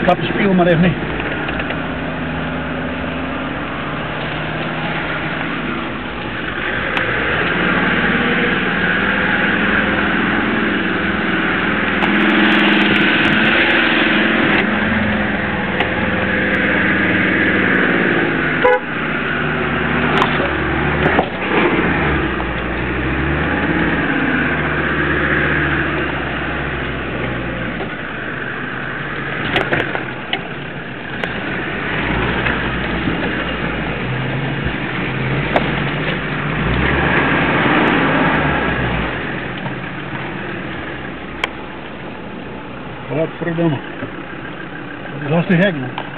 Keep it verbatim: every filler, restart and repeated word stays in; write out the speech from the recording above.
klap de spiegel maar even niet. Wat verdomme. Dat is te gek, man.